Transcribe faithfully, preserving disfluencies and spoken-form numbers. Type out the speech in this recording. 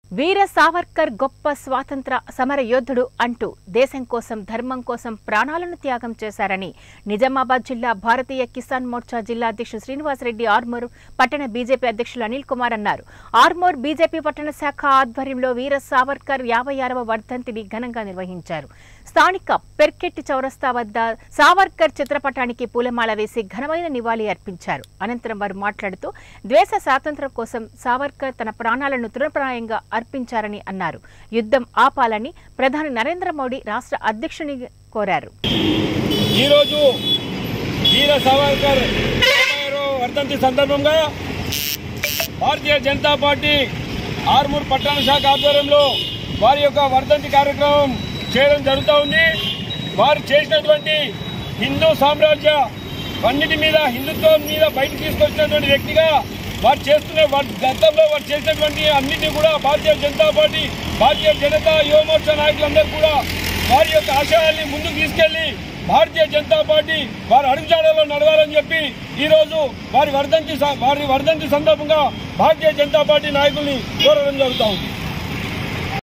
వీర సావర్కర్ గొప్ప స్వాతంత్ర సమర యోధుడు అంటూ దేశం కోసం ధర్మం కోసం ప్రాణాలను త్యాగం చేశారని నిజామాబాద్ జిల్లా భారతీయ కిసాన్ మోర్చా జిల్లా అధ్యక్షుడు శ్రీనివాసరెడ్డి ఆర్మూర్ పట్టణ బీజేపీ అధ్యక్షులు అనిల్ కుమార్ అన్నారు. ఆర్మూర్ బీజేపీ పట్టణ శాఖ ఆధ్వర్యంలో వీర సావర్కర్ యాభై ఆరవ వర్ధంతిని ఘనంగా నిర్వహించారు. స్థానిక పెర్కెట్టి చౌరస్తా వద్ద సావర్కర్ చిత్రపటానికి పూలమాల వేసి ఘనమైన నివాళి అర్పించారు. అనంతరం వారు మాట్లాడుతూ దేశ స్వాతంత్ర్యం కోసం సావర్కర్ తన ప్రాణాలను తృణప్రాయంగా అర్పించారని అన్నారు. యుద్ధం ఆపాలని ప్రధాని నరేంద్ర మోడీ రాష్ట్ర అధ్యక్షుని కోరారు. ఈరోజు వీర సావర్కర్ వర్ధంతి సందర్భంగా భారతీయ జనతా పార్టీ ఆర్మూర్ పట్టణ శాఖ ఆధ్వర్యంలో వారి యొక్క వర్ధంతి కార్యక్రమం చేయడం జరుగుతూ ఉంది. వారు చేసినటువంటి హిందూ సామ్రాజ్య అన్నిటి మీద హిందుత్వం మీద బయటకు తీసుకొచ్చినటువంటి వ్యక్తిగా వారు చేస్తున్న గతంలో వారు చేసినటువంటి అన్నింటినీ కూడా భారతీయ జనతా పార్టీ భారతీయ జనతా యువ మోర్చా నాయకులందరూ కూడా వారి యొక్క ఆశయాల్ని ముందుకు తీసుకెళ్లి భారతీయ జనతా పార్టీ వారి అడుగుజాడలో నడవాలని చెప్పి ఈరోజు వారి వర్ధంతి వారి వర్ధంతి సందర్భంగా భారతీయ జనతా పార్టీ నాయకుల్ని కోరడం జరుగుతూ ఉంది.